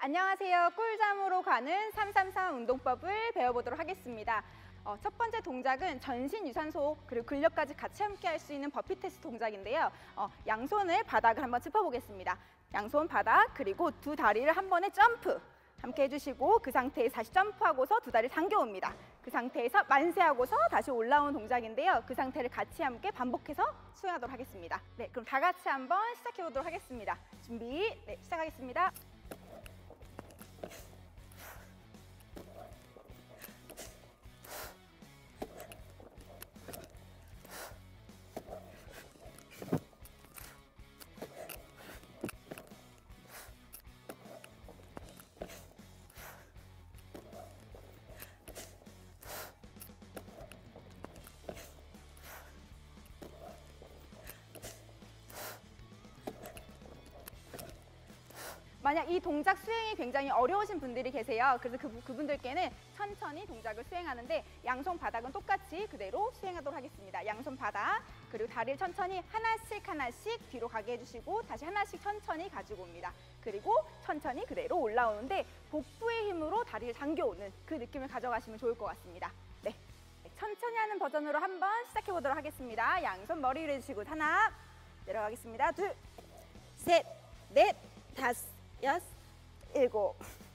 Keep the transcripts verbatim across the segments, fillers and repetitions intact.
안녕하세요. 꿀잠으로 가는 삼삼삼 운동법을 배워보도록 하겠습니다. 어, 첫 번째 동작은 전신 유산소 그리고 근력까지 같이 함께 할 수 있는 버피 테스트 동작인데요. 어, 양손을 바닥을 한번 짚어보겠습니다. 양손 바닥 그리고 두 다리를 한 번에 점프 함께 해주시고 그 상태에서 다시 점프하고서 두 다리를 당겨옵니다. 그 상태에서 만세하고서 다시 올라오는 동작인데요. 그 상태를 같이 함께 반복해서 수행하도록 하겠습니다. 네, 그럼 다 같이 한번 시작해보도록 하겠습니다. 준비, 네, 시작하겠습니다. 만약 이 동작 수행이 굉장히 어려우신 분들이 계세요. 그래서 그, 그분들께는 천천히 동작을 수행하는데 양손 바닥은 똑같이 그대로 수행하도록 하겠습니다. 양손 바닥 그리고 다리를 천천히 하나씩 하나씩 뒤로 가게 해주시고 다시 하나씩 천천히 가지고 옵니다. 그리고 천천히 그대로 올라오는데 복부의 힘으로 다리를 당겨오는 그 느낌을 가져가시면 좋을 것 같습니다. 네, 천천히 하는 버전으로 한번 시작해 보도록 하겠습니다. 양손 머리 위로 해주시고 하나 내려가겠습니다. 둘, 셋, 넷, 다섯, 여섯, 일곱.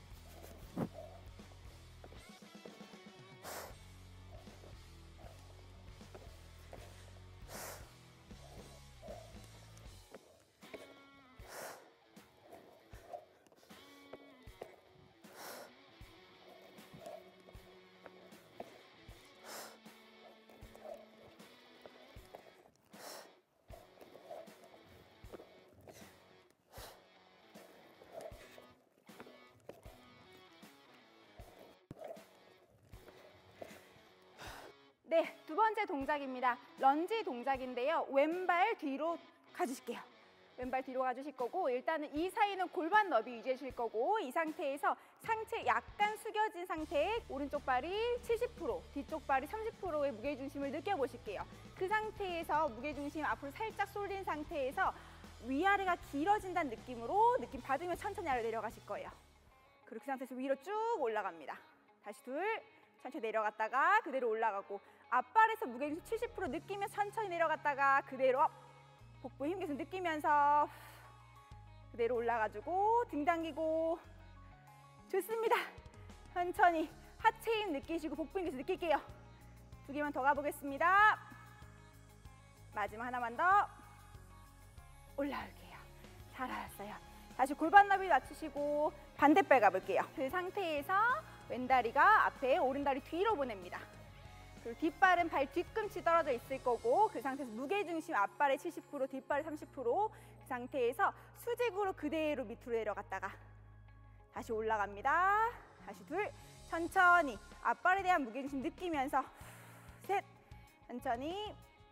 네, 두 번째 동작입니다. 런지 동작인데요. 왼발 뒤로 가주실게요. 왼발 뒤로 가주실 거고 일단은 이 사이는 골반 너비 유지해 주실 거고 이 상태에서 상체 약간 숙여진 상태에 오른쪽 발이 칠십 퍼센트, 뒤쪽 발이 삼십 퍼센트의 무게중심을 느껴보실게요. 그 상태에서 무게중심 앞으로 살짝 쏠린 상태에서 위아래가 길어진다는 느낌으로 느낌 받으면 천천히 아래로 내려가실 거예요. 그리고 그 상태에서 위로 쭉 올라갑니다. 다시 둘, 천천히 내려갔다가 그대로 올라가고 앞발에서 무게중심 칠십 퍼센트 느끼며 천천히 내려갔다가 그대로 복부 힘 계속 느끼면서 그대로 올라가지고 등 당기고 좋습니다. 천천히 하체 힘 느끼시고 복부 힘 계속 느낄게요. 두 개만 더 가보겠습니다. 마지막 하나만 더 올라올게요. 잘하셨어요. 다시 골반 너비 낮추시고 반대발 가볼게요. 그 상태에서 왼다리가 앞에 오른다리 뒤로 보냅니다. 그리고 뒷발은 발 뒤꿈치 떨어져 있을 거고 그 상태에서 무게중심 앞발의 칠십 퍼센트, 뒷발의 삼십 퍼센트 그 상태에서 수직으로 그대로 밑으로 내려갔다가 다시 올라갑니다. 다시 둘, 천천히 앞발에 대한 무게중심 느끼면서 셋, 천천히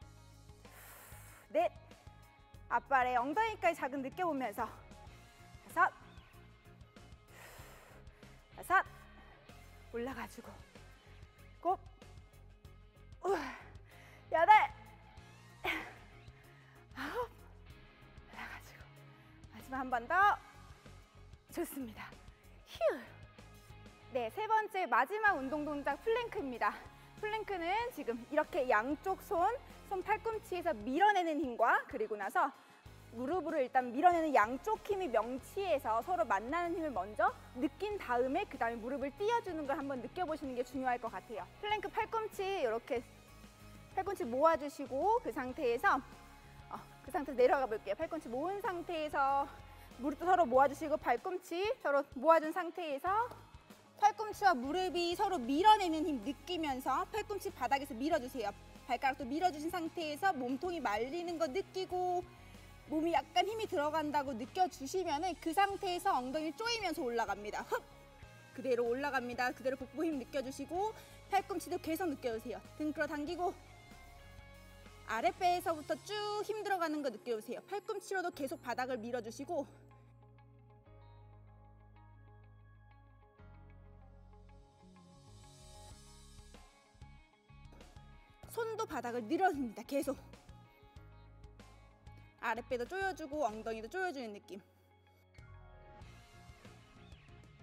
넷, 앞발의 엉덩이까지 자극 느껴보면서 다섯, 다섯, 올라가지고 곱, 여덟, 아홉, 올라가지고 마지막 한 번 더 좋습니다. 휴. 네, 세 번째 마지막 운동 동작 플랭크입니다. 플랭크는 지금 이렇게 양쪽 손, 손 팔꿈치에서 밀어내는 힘과 그리고 나서 무릎으로 일단 밀어내는 양쪽 힘이 명치에서 서로 만나는 힘을 먼저 느낀 다음에 그 다음에 무릎을 띄워주는 걸 한번 느껴보시는 게 중요할 것 같아요. 플랭크 팔꿈치 이렇게 팔꿈치 모아주시고 그 상태에서 어, 그 상태에서 내려가 볼게요. 팔꿈치 모은 상태에서 무릎도 서로 모아주시고 팔꿈치 서로 모아준 상태에서 팔꿈치와 무릎이 서로 밀어내는 힘 느끼면서 팔꿈치 바닥에서 밀어주세요. 발가락도 밀어주신 상태에서 몸통이 말리는 거 느끼고 몸이 약간 힘이 들어간다고 느껴주시면 그 상태에서 엉덩이 조이면서 올라갑니다. 흡! 그대로 올라갑니다. 그대로 복부 힘 느껴주시고 팔꿈치도 계속 느껴주세요. 등 끌어당기고 아랫배에서부터 쭉 힘 들어가는 거 느껴주세요. 팔꿈치로도 계속 바닥을 밀어주시고 손도 바닥을 밀어줍니다. 계속 아랫배도 조여주고 엉덩이도 조여주는 느낌.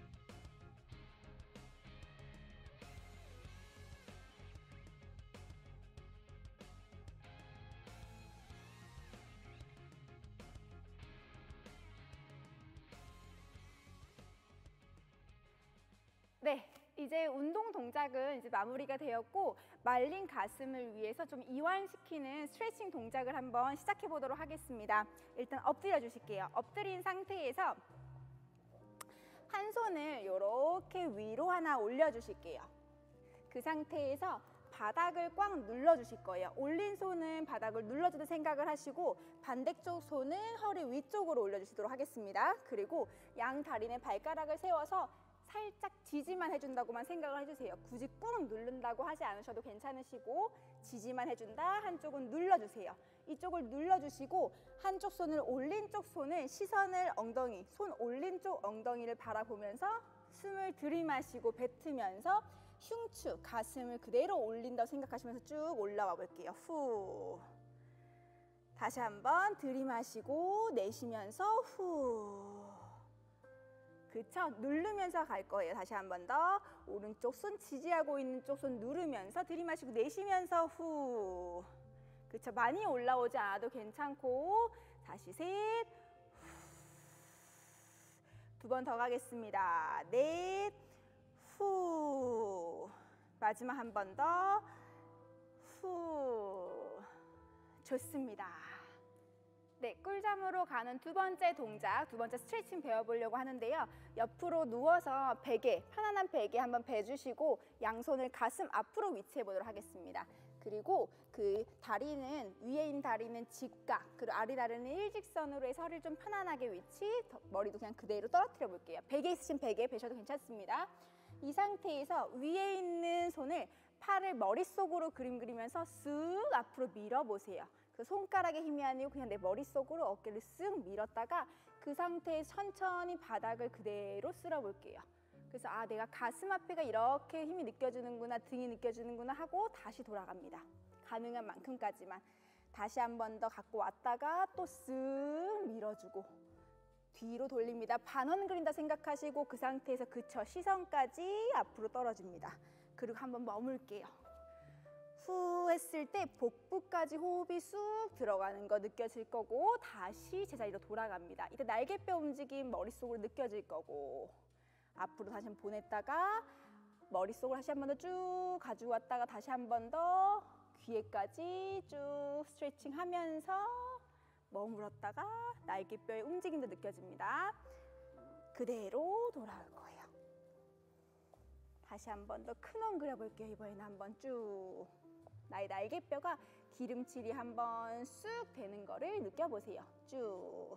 네, 이제 운동 동작은 이제 마무리가 되었고 말린 가슴을 위해서 좀 이완시키는 스트레칭 동작을 한번 시작해 보도록 하겠습니다. 일단 엎드려 주실게요. 엎드린 상태에서 한 손을 이렇게 위로 하나 올려주실게요. 그 상태에서 바닥을 꽉 눌러주실 거예요. 올린 손은 바닥을 눌러주는 생각을 하시고 반대쪽 손은 허리 위쪽으로 올려주시도록 하겠습니다. 그리고 양 다리는 발가락을 세워서 살짝 지지만 해준다고만 생각을 해주세요. 굳이 꾹 누른다고 하지 않으셔도 괜찮으시고 지지만 해준다. 한쪽은 눌러주세요. 이쪽을 눌러주시고 한쪽 손을 올린 쪽 손을 시선을 엉덩이, 손 올린 쪽 엉덩이를 바라보면서 숨을 들이마시고 뱉으면서 흉추, 가슴을 그대로 올린다고 생각하시면서 쭉 올라와 볼게요. 후. 다시 한번 들이마시고 내쉬면서 후. 그쵸? 누르면서 갈 거예요. 다시 한 번 더. 오른쪽 손 지지하고 있는 쪽 손 누르면서 들이마시고 내쉬면서 후. 그쵸? 많이 올라오지 않아도 괜찮고 다시 셋. 두 번 더 가겠습니다. 넷. 후. 마지막 한 번 더. 후. 좋습니다. 네, 꿀잠으로 가는 두 번째 동작, 두 번째 스트레칭 배워보려고 하는데요. 옆으로 누워서 베개, 편안한 베개 한번 베주시고 양손을 가슴 앞으로 위치해 보도록 하겠습니다. 그리고 그 다리는, 위에 있는 다리는 직각, 그리고 아래다리는 일직선으로 해서 허리를 좀 편안하게 위치, 머리도 그냥 그대로 떨어뜨려 볼게요. 베개 있으신 베개 베셔도 괜찮습니다. 이 상태에서 위에 있는 손을 팔을 머릿속으로 그림 그리면서 쓱 앞으로 밀어보세요. 그 손가락에 힘이 아니고 그냥 내 머릿속으로 어깨를 쓱 밀었다가 그 상태에서 천천히 바닥을 그대로 쓸어 볼게요. 그래서 아, 내가 가슴 앞에가 이렇게 힘이 느껴지는구나, 등이 느껴지는구나 하고 다시 돌아갑니다. 가능한 만큼까지만. 다시 한 번 더 갖고 왔다가 또 쓱 밀어주고 뒤로 돌립니다. 반원 그린다 생각하시고 그 상태에서 그쳐 시선까지 앞으로 떨어집니다. 그리고 한번 머물게요. 후 했을 때 복부까지 호흡이 쑥 들어가는 거 느껴질 거고 다시 제자리로 돌아갑니다. 이때 날개뼈 움직임 머릿속으로 느껴질 거고 앞으로 다시 한번 보냈다가 머릿속으로 다시 한 번 더 쭉 가지고 왔다가 다시 한 번 더 귀에까지 쭉 스트레칭 하면서 머물렀다가 날개뼈의 움직임도 느껴집니다. 그대로 돌아올 거예요. 다시 한 번 더 큰 원 그려볼게요. 이번에는 한번 쭉 나의 날개뼈가 기름칠이 한번 쑥 되는 거를 느껴보세요. 쭉.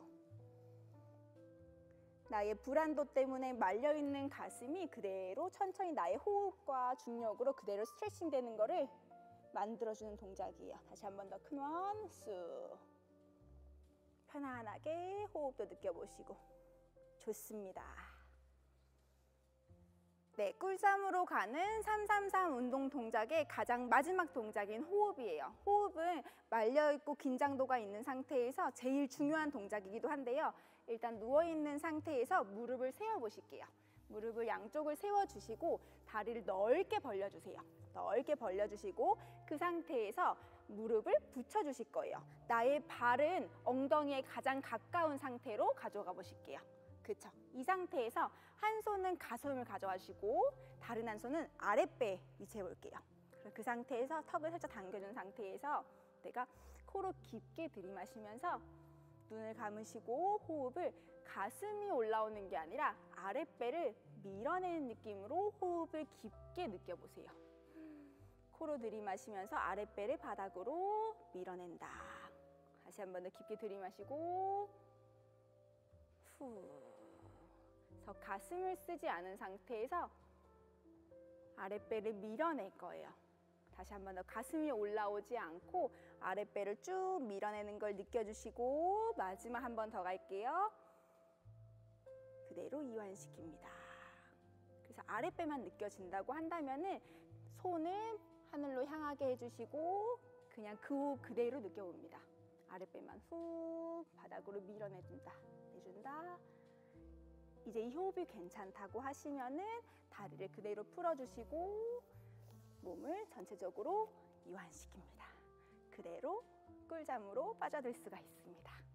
나의 불안도 때문에 말려있는 가슴이 그대로 천천히 나의 호흡과 중력으로 그대로 스트레칭 되는 거를 만들어주는 동작이에요. 다시 한 번 더 큰 원, 쑥. 편안하게 호흡도 느껴보시고. 좋습니다. 네, 꿀잠으로 가는 삼삼삼 운동 동작의 가장 마지막 동작인 호흡이에요. 호흡은 말려있고 긴장도가 있는 상태에서 제일 중요한 동작이기도 한데요. 일단 누워있는 상태에서 무릎을 세워보실게요. 무릎을 양쪽을 세워주시고 다리를 넓게 벌려주세요. 넓게 벌려주시고 그 상태에서 무릎을 붙여주실 거예요. 나의 발은 엉덩이에 가장 가까운 상태로 가져가 보실게요. 그쵸? 이 상태에서 한 손은 가슴을 가져가시고 다른 한 손은 아랫배에 위치해 볼게요. 그 상태에서 턱을 살짝 당겨준 상태에서 내가 코로 깊게 들이마시면서 눈을 감으시고 호흡을 가슴이 올라오는 게 아니라 아랫배를 밀어내는 느낌으로 호흡을 깊게 느껴보세요. 코로 들이마시면서 아랫배를 바닥으로 밀어낸다. 다시 한 번 더 깊게 들이마시고 후. 그래서 가슴을 쓰지 않은 상태에서 아랫배를 밀어낼 거예요. 다시 한 번 더 가슴이 올라오지 않고 아랫배를 쭉 밀어내는 걸 느껴주시고 마지막 한 번 더 갈게요. 그대로 이완시킵니다. 그래서 아랫배만 느껴진다고 한다면은 손을 하늘로 향하게 해주시고 그냥 그 호흡 그대로 느껴봅니다. 아랫배만 훅 바닥으로 밀어내준다. 내준다. 이제 이 호흡이 괜찮다고 하시면은 다리를 그대로 풀어주시고 몸을 전체적으로 이완시킵니다. 그대로 꿀잠으로 빠져들 수가 있습니다.